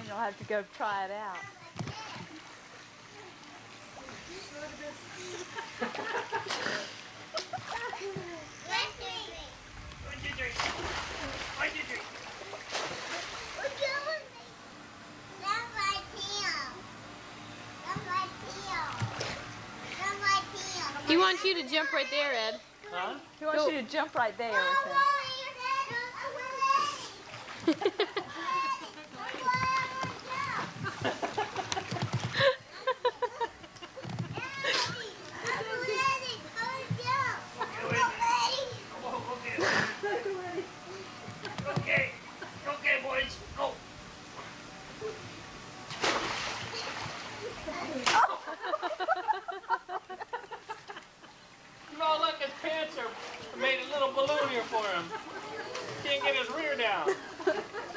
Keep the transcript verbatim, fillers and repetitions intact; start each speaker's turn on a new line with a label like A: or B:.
A: Then you'll have to go try it out.
B: What'd you drink? What'd you drink?
C: He wants you to jump right there, Ed.
B: Huh?
A: He wants
C: Go.
A: you to jump right there with him.
B: Okay, okay, boys, go. No, look, his pants are made a little balloon here for him. Can't get his rear down.